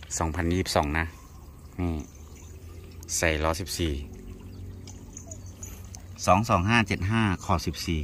2022นะนี่ใส่ล้อ14 225/75 ขอบ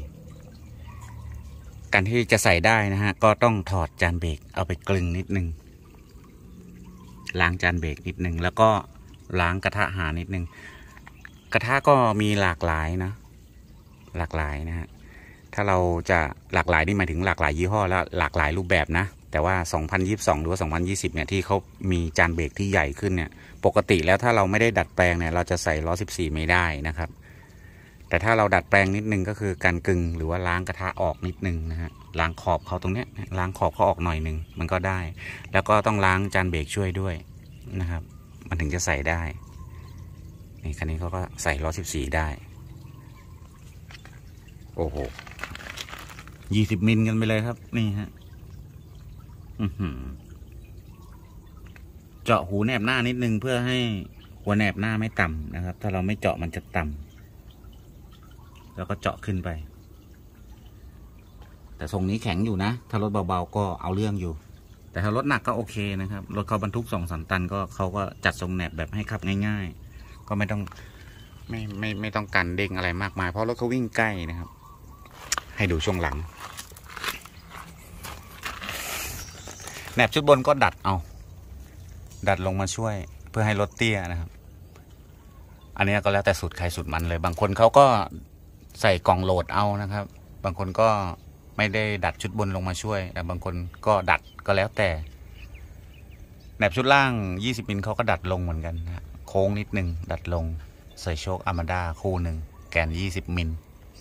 14การที่จะใส่ได้นะฮะก็ต้องถอดจานเบรกเอาไปกลึงนิดนึงล้างจานเบรกนิดนึงแล้วก็ล้างกระทะหานิดนึงกระทะก็มีหลากหลายนะหลากหลายนะฮะถ้าเราจะหลากหลายนี่หมายถึงหลากหลายยี่ห้อและหลากหลายรูปแบบนะแต่ว่า2022หรือว่า2020เนี่ยที่เขามีจานเบรกที่ใหญ่ขึ้นเนี่ยปกติแล้วถ้าเราไม่ได้ดัดแปลงเนี่ยเราจะใส่ล้อ14ไม่ได้นะครับแต่ถ้าเราดัดแปลงนิดนึงก็คือการกึงหรือว่าล้างกระทะออกนิดนึงนะฮะล้างขอบเขาตรงเนี้ยล้างขอบเขาออกหน่อยนึงมันก็ได้แล้วก็ต้องล้างจานเบรกช่วยด้วยนะครับมันถึงจะใส่ได้นี่คันนี้เขาก็ใส่ล้อ14ได้โอ้โห20 มิลกันไปเลยครับนี่ฮะเจาะหูแหนบหน้านิดนึงเพื่อให้หัวแหนบหน้าไม่ต่ำนะครับถ้าเราไม่เจาะมันจะต่ำแล้วก็เจาะขึ้นไปแต่ทรงนี้แข็งอยู่นะถ้ารถเบาๆก็เอาเรื่องอยู่แต่ถ้ารถหนักก็โอเคนะครับรถเขาบรรทุก2-3 ตันก็เขาก็จัดทรงแหนบแบบให้ขับง่ายๆก็ไม่ต้องไม่ต้องการเด้งอะไรมากมายเพราะรถเขาวิ่งใกล้นะครับให้ดูช่วงหลังแหนบชุดบนก็ดัดลงมาช่วยเพื่อให้รถเตี้ยนะครับอันนี้ก็แล้วแต่สูตรใครสูตรมันเลยบางคนเขาก็ใส่กล่องโหลดเอานะครับบางคนก็ไม่ได้ดัดชุดบนลงมาช่วยแต่บางคนก็ดัดก็แล้วแต่แหนบชุดล่าง20 มิลเขาก็ดัดลงเหมือนกันนะโค้งนิดนึงดัดลงใส่โชคอาร์มาด้าคู่หนึ่งแกน20 มิล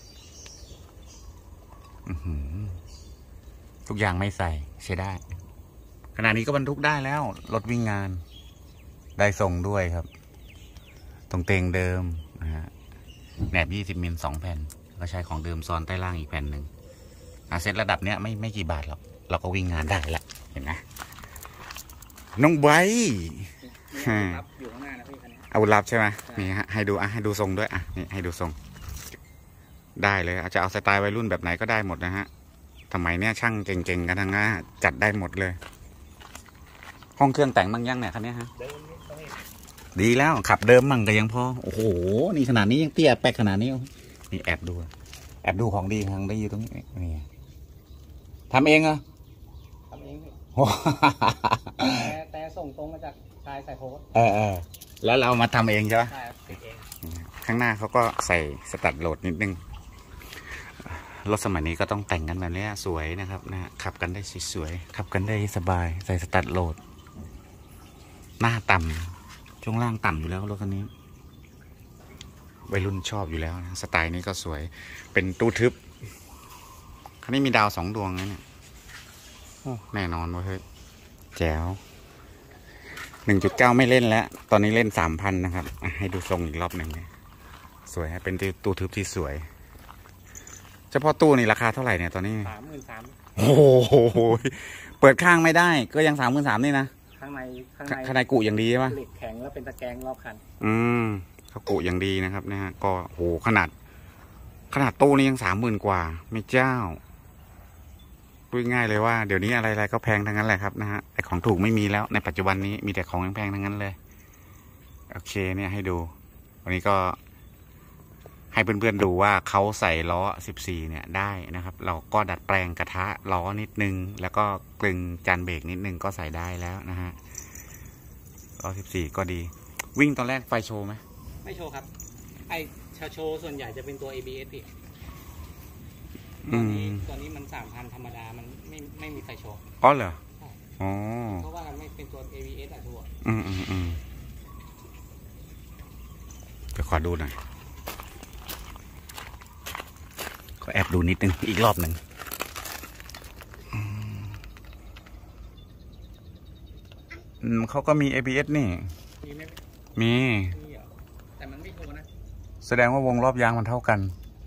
ทุกอย่างไม่ใส่ใช้ได้ขณะนี้ก็บรรทุกได้แล้วรถวิ่งงานได้ส่งด้วยครับตรงเตงเดิมนะฮะแหนบ20 มิล2 แผ่นก็ใช้ของเดิมซ้อนใต้ล่างอีกแผ่นหนึ่งเซ็ตระดับเนี้ยไม่กี่บาทหรอกเราก็วิ่งงานได้ละเห็นไหมน้องไบอยู่ข้างหน้านะพี่คันนี้อาวุธลับใช่ไหมนี่ฮะให้ดูให้ดูทรงด้วยนี่ให้ดูทรงได้เลยอาจจะเอาสไตล์วัยรุ่นแบบไหนก็ได้หมดนะฮะสมัยเนี้ยช่างเก่งๆกันทั้งนั้นจัดได้หมดเลยห้องเครื่องแต่งมั่งยังเนี่ยคันนี้ฮะดีแล้วขับเดิมมั่งก็ยังพอโอ้โหนี่ขนาดนี้ยังเตี้ยแป๊กขนาดนี้นี่แอบดูของดีทางได้อยู่ตรงนี้นี่ทำเองเหรอทำเองแต่ส่งตรงมาจากชายใส่โพสแล้วเรามาทำเองใช่ไหมใช่ติดเองข้างหน้าเขาก็ใส่สตัดโหลดนิดนึงรถสมัยนี้ก็ต้องแต่งกันแบบนี้สวยนะครับนะขับกันได้สวยๆขับกันได้สบายใส่สตัดโหลดหน้าต่ำช่วงล่างต่ำอยู่แล้วรถคันนี้วัยรุ่นชอบอยู่แล้วนะสไตล์นี้ก็สวยเป็นตู้ทึบคันนี้มีดาว2 ดวงนะเนี่ยแน่นอนเฮ้ยแจ๋ว 1.9 ไม่เล่นแล้วตอนนี้เล่น 3,000 นะครับให้ดูทรงอีกรอบหนึ่งสวยเป็นตู้ทึบที่สวยเฉพาะตู้นี่ราคาเท่าไหร่เนี่ยตอนนี้ 33,000 โอ้โหเปิดข้างไม่ได้ก็ยัง33,000นี่นะข้างในกุอย่างดีใช่ไหมเหล็กแข็งแล้วเป็นตะแกรงรอบคันเขากุอย่างดีนะครับนะฮะก็โหขนาดตู้นี้ยัง30,000 กว่าไม่เจ้าพูดง่ายเลยว่าเดี๋ยวนี้อะไรๆก็แพงทั้งนั้นแหละครับนะฮะแต่ของถูกไม่มีแล้วในปัจจุบันนี้มีแต่ของแพงทั้งนั้นเลยโอเคเนี่ยให้ดูวันนี้ก็ให้เพื่อนๆดูว่าเขาใส่ล้อ14เนี่ยได้นะครับเราก็ดัดแปลงกระทะล้อนิดนึงแล้วก็กลึงจานเบรกนิดนึงก็ใส่ได้แล้วนะฮะล้อ14ก็ดีวิ่งตอนแรกไฟโชว์ไหมไม่โชว์ครับไอโชว์ส่วนใหญ่จะเป็นตัว ABS พี่ตอนนี้มัน3,000ธรรมดามันไม่มีไฟโชว์อ๋อเหรออ๋อเพราะว่ามันไม่เป็นตัว ABS อะทั่วเดี๋ยวขอดูหน่อยก็แอบดูนิดนึงอีกรอบหนึ่งเขาก็มี ABS นี่มีแต่มันไม่โชว์นะแสดงว่าวงรอบยางมันเท่ากัน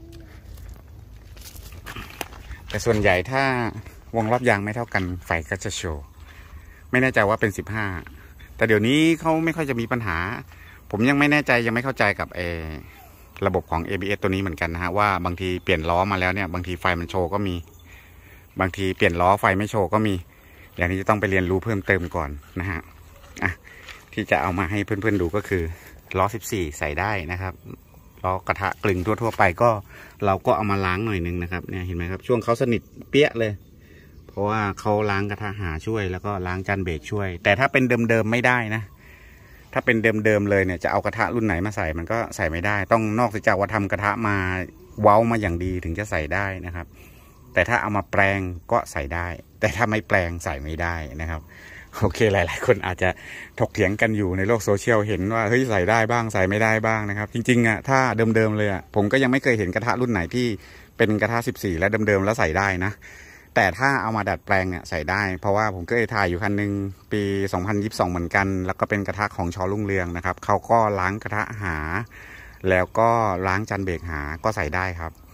แต่ส่วนใหญ่ถ้าวงรอบยางไม่เท่ากันไฟก็จะโชว์ไม่แน่ใจว่าเป็น15แต่เดี๋ยวนี้เขาไม่ค่อยจะมีปัญหาผมยังไม่แน่ใจยังไม่เข้าใจกับระบบของ ABS ตัวนี้เหมือนกันนะฮะว่าบางทีเปลี่ยนล้อมาแล้วเนี่ยบางทีไฟมันโชว์ก็มีบางทีเปลี่ยนล้อไฟไม่โชว์ก็มีอย่างนี้จะต้องไปเรียนรู้เพิ่มเติมก่อนนะฮะอ่ะที่จะเอามาให้เพื่อนๆดูก็คือล้อ14ใส่ได้นะครับล้อกระทะกลึงทั่วๆไปก็เราก็เอามาล้างหน่อยนึงนะครับเนี่ยเห็นไหมครับช่วงเขาสนิทเปี้ยเลยเพราะว่าเขาล้างกระทะหาช่วยแล้วก็ล้างจานเบรกช่วยแต่ถ้าเป็นเดิมๆไม่ได้นะถ้าเป็นเดิมๆเลยเนี่ยจะเอากระทะรุ่นไหนมาใส่มันก็ใส่ไม่ได้ต้องนอกจากว่าทำกระทะมาเว้ามาอย่างดีถึงจะใส่ได้นะครับแต่ถ้าเอามาแปลงก็ใส่ได้แต่ถ้าไม่แปลงใส่ไม่ได้นะครับโอเคหลายๆคนอาจจะถกเถียงกันอยู่ในโลกโซเชียลเห็นว่าเฮ้ยใส่ได้บ้างใส่ไม่ได้บ้างนะครับจริงๆอ่ะถ้าเดิมๆเลยอ่ะผมก็ยังไม่เคยเห็นกระทะรุ่นไหนที่เป็นกระทะ14และเดิมๆแล้วใส่ได้นะแต่ถ้าเอามาดัดแปลงเนี่ยใส่ได้เพราะว่าผมก็เคยถ่ายอยู่คันหนึ่งปี2022เหมือนกันแล้วก็เป็นกระทะของชอรุ่งเรืองนะครับเขาก็ล้างกระทะหาแล้วก็ล้างจานเบรกหาก็ใส่ได้ครับ